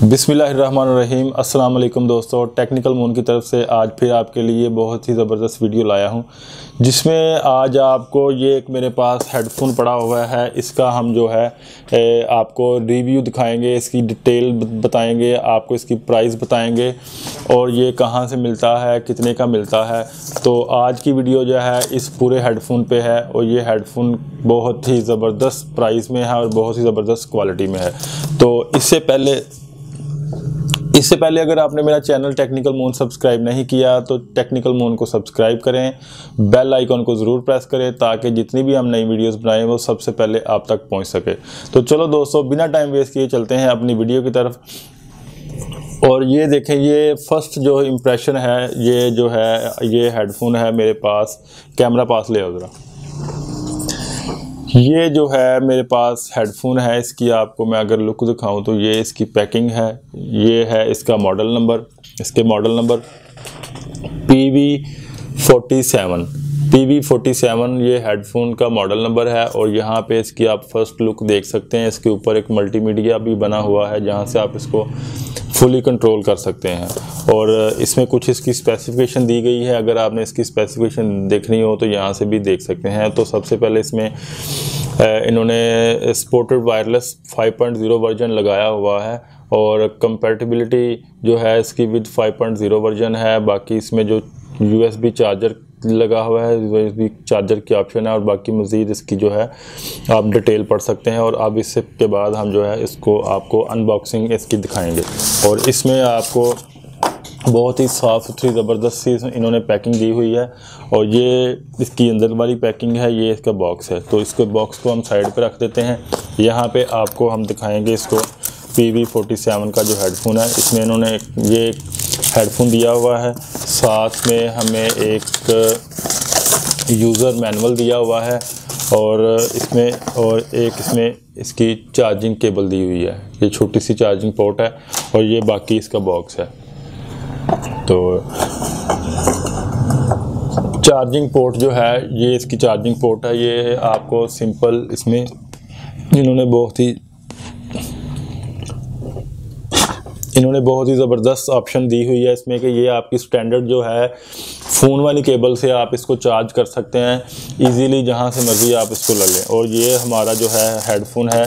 बिस्मिल्लाहिर्रहमानिर्रहीम। अस्सलाम वालेकुम दोस्तों, टेक्निकल मून की तरफ से आज फिर आपके लिए बहुत ही ज़बरदस्त वीडियो लाया हूं, जिसमें आज आपको ये एक मेरे पास हेडफोन पड़ा हुआ है। इसका हम जो है आपको रिव्यू दिखाएंगे, इसकी डिटेल बताएंगे, आपको इसकी प्राइस बताएंगे और ये कहां से मिलता है, कितने का मिलता है। तो आज की वीडियो जो है इस पूरे हेडफोन पे है और ये हेडफोन बहुत ही ज़बरदस्त प्राइस में है और बहुत ही ज़बरदस्त क्वालिटी में है। तो इससे पहले अगर आपने मेरा चैनल टेक्निकल मून सब्सक्राइब नहीं किया तो टेक्निकल मून को सब्सक्राइब करें, बेल आइकॉन को ज़रूर प्रेस करें ताकि जितनी भी हम नई वीडियोस बनाएं वो सबसे पहले आप तक पहुंच सके। तो चलो दोस्तों, बिना टाइम वेस्ट किए चलते हैं अपनी वीडियो की तरफ। और ये देखें, ये फर्स्ट जो इम्प्रेशन है, ये जो है ये हेडफोन है मेरे पास। कैमरा पास ले आओ ज़रा। ये जो है मेरे पास हेडफोन है, इसकी आपको मैं अगर लुक दिखाऊं तो ये इसकी पैकिंग है, ये है इसका मॉडल नंबर, इसके मॉडल नंबर PV47 ये हेडफोन का मॉडल नंबर है। और यहाँ पे इसकी आप फर्स्ट लुक देख सकते हैं। इसके ऊपर एक मल्टीमीडिया भी बना हुआ है जहाँ से आप इसको फुली कंट्रोल कर सकते हैं। और इसमें कुछ इसकी स्पेसिफिकेशन दी गई है, अगर आपने इसकी स्पेसिफिकेशन देखनी हो तो यहाँ से भी देख सकते हैं। तो सबसे पहले इसमें इन्होंने सपोर्टेड वायरलेस 5.0 वर्जन लगाया हुआ है और कंपैटिबिलिटी जो है इसकी विद 5.0 वर्जन है। बाकी इसमें जो USB चार्जर लगा हुआ है, USB चार्जर की ऑप्शन है और बाकी मज़ीद इसकी जो है आप डिटेल पढ़ सकते हैं। और अब इससे के बाद हम जो है इसको आपको अनबॉक्सिंग इसकी दिखाएंगे। और इसमें आपको बहुत ही साफ़ सुथरी ज़बरदस्त सी इन्होंने पैकिंग दी हुई है और ये इसकी अंदर वाली पैकिंग है, ये इसका बॉक्स है। तो इसके बॉक्स को हम साइड पे रख देते हैं। यहाँ पे आपको हम दिखाएंगे इसको PV47 का जो हेडफोन है, इसमें इन्होंने ये हेडफोन दिया हुआ है, साथ में हमें एक यूज़र मैनुअल दिया हुआ है और इसमें इसकी चार्जिंग केबल दी हुई है। ये छोटी सी चार्जिंग पोर्ट है और ये बाकी इसका बॉक्स है। तो चार्जिंग पोर्ट जो है, ये इसकी चार्जिंग पोर्ट है। ये आपको सिंपल इसमें इन्होंने बहुत ही ज़बरदस्त ऑप्शन दी हुई है इसमें कि ये आपकी स्टैंडर्ड जो है फ़ोन वाली केबल से आप इसको चार्ज कर सकते हैं इजीली, जहां से मर्ज़ी आप इसको ले लें। और ये हमारा जो है हेडफोन है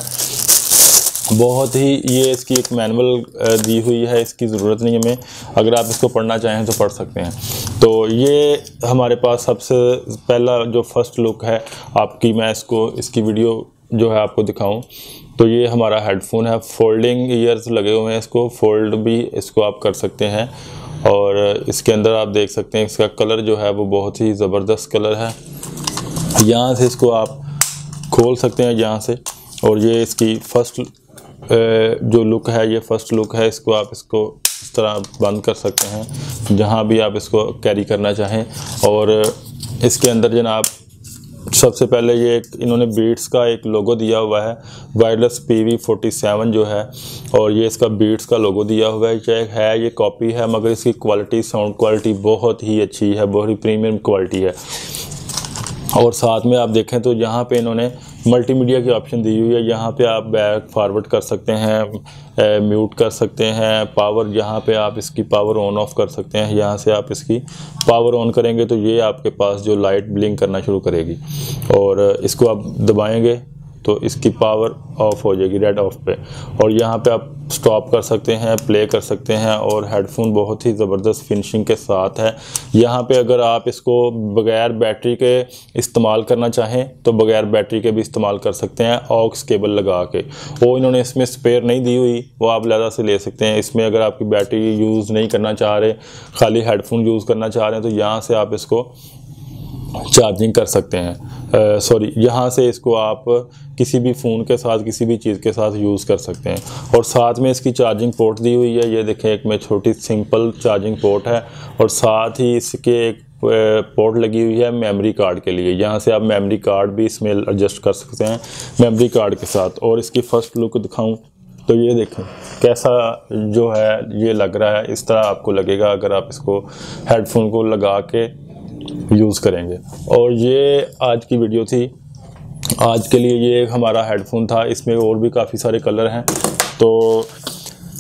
बहुत ही, ये इसकी एक मैनुअल दी हुई है, इसकी ज़रूरत नहीं है हमें, अगर आप इसको पढ़ना चाहें तो पढ़ सकते हैं। तो ये हमारे पास सबसे पहला जो फर्स्ट लुक है आपकी, मैं इसकी वीडियो जो है आपको दिखाऊं तो ये हमारा हेडफोन है। फोल्डिंग ईयर्स लगे हुए हैं, इसको फोल्ड भी इसको आप कर सकते हैं। और इसके अंदर आप देख सकते हैं इसका कलर जो है वो बहुत ही ज़बरदस्त कलर है। यहाँ से इसको आप खोल सकते हैं यहाँ से। और ये इसकी फर्स्ट जो लुक है, ये फर्स्ट लुक है। इसको आप इसको इस तरह बंद कर सकते हैं जहाँ भी आप इसको कैरी करना चाहें। और इसके अंदर जनाब सबसे पहले ये एक इन्होंने बीट्स का एक लोगो दिया हुआ है, वायरलेस PV47 जो है, और ये इसका बीट्स का लोगो दिया हुआ है। ये कॉपी है मगर इसकी क्वालिटी, साउंड क्वालिटी बहुत ही अच्छी है, बहुत ही प्रीमियम क्वालिटी है। और साथ में आप देखें तो यहाँ पे इन्होंने मल्टीमीडिया की ऑप्शन दी हुई है। यहाँ पे आप बैक फॉरवर्ड कर सकते हैं, म्यूट कर सकते हैं, पावर, यहाँ पे आप इसकी पावर ऑन ऑफ कर सकते हैं। यहाँ से आप इसकी पावर ऑन करेंगे तो ये आपके पास जो लाइट ब्लिंक करना शुरू करेगी और इसको आप दबाएंगे तो इसकी पावर ऑफ हो जाएगी, रेड ऑफ पे। और यहाँ पे आप स्टॉप कर सकते हैं, प्ले कर सकते हैं। और हेडफोन बहुत ही ज़बरदस्त फिनिशिंग के साथ है। यहाँ पे अगर आप इसको बगैर बैटरी के इस्तेमाल करना चाहें तो बगैर बैटरी के भी इस्तेमाल कर सकते हैं, ऑक्स केबल लगा के। वो इन्होंने इसमें स्पेयर नहीं दी हुई, वो आप अलग से ले सकते हैं। इसमें अगर आपकी बैटरी यूज़ नहीं करना चाह रहे, खाली हेडफोन यूज़ करना चाह रहे हैं तो यहाँ से आप इसको चार्जिंग कर सकते हैं। यहाँ से इसको आप किसी भी फ़ोन के साथ, किसी भी चीज़ के साथ यूज़ कर सकते हैं। और साथ में इसकी चार्जिंग पोर्ट दी हुई है, ये देखें, एक में छोटी सिंपल चार्जिंग पोर्ट है और साथ ही इसके एक पोर्ट लगी हुई है मेमोरी कार्ड के लिए। यहाँ से आप मेमोरी कार्ड भी इसमें एडजस्ट कर सकते हैं मेमोरी कार्ड के साथ। और इसकी फ़र्स्ट लुक दिखाऊं तो ये देखें कैसा जो है ये लग रहा है, इस तरह आपको लगेगा अगर आप इसको हेडफोन को लगा के यूज़ करेंगे। और ये आज की वीडियो थी, आज के लिए ये हमारा हेडफोन था। इसमें और भी काफ़ी सारे कलर हैं। तो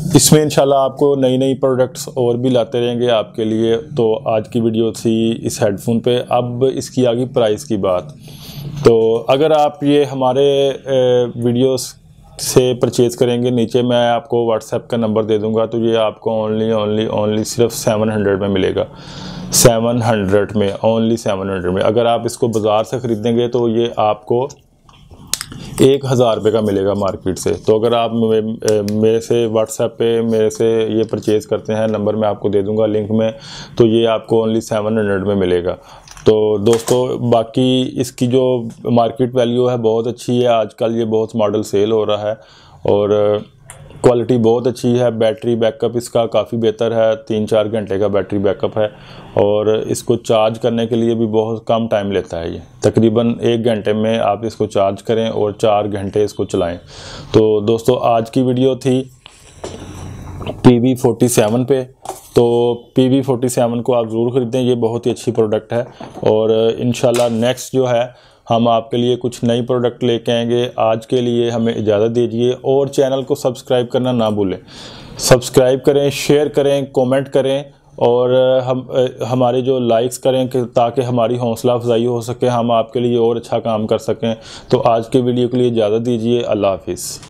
इसमें इंशाल्लाह आपको नई नई प्रोडक्ट्स और भी लाते रहेंगे आपके लिए। तो आज की वीडियो थी इस हेडफोन पे। अब इसकी आ गई प्राइस की बात। तो अगर आप ये हमारे वीडियोस से परचेज़ करेंगे, नीचे मैं आपको व्हाट्सएप का नंबर दे दूंगा, तो ये आपको ओनली सिर्फ 700 में मिलेगा। 700 में, ओनली 700 में। अगर आप इसको बाज़ार से ख़रीदेंगे तो ये आपको 1000 रुपये का मिलेगा मार्केट से। तो अगर आप मेरे से व्हाट्सएप पे मेरे से ये परचेज़ करते हैं, नंबर मैं आपको दे दूंगा लिंक में, तो ये आपको ओनली 700 में मिलेगा। तो दोस्तों बाकी इसकी जो मार्केट वैल्यू है बहुत अच्छी है। आजकल ये बहुत मॉडल सेल हो रहा है और क्वालिटी बहुत अच्छी है। बैटरी बैकअप इसका काफ़ी बेहतर है, 3-4 घंटे का बैटरी बैकअप है। और इसको चार्ज करने के लिए भी बहुत कम टाइम लेता है। ये तकरीबन 1 घंटे में आप इसको चार्ज करें और 4 घंटे इसको चलाएं। तो दोस्तों आज की वीडियो थी PV47 पे। तो PV47 को आप ज़रूर ख़रीदें, ये बहुत ही अच्छी प्रोडक्ट है। और इंशाल्लाह नेक्स्ट जो है हम आपके लिए कुछ नई प्रोडक्ट लेके आएंगे। आज के लिए हमें इजाज़त दीजिए और चैनल को सब्सक्राइब करना ना भूलें। सब्सक्राइब करें, शेयर करें, कमेंट करें और हमारे जो लाइक्स करें ताकि हमारी हौसला अफजाई हो सके, हम आपके लिए और अच्छा काम कर सकें। तो आज के वीडियो के लिए इजाज़त दीजिए। अल्लाह हाफिज़।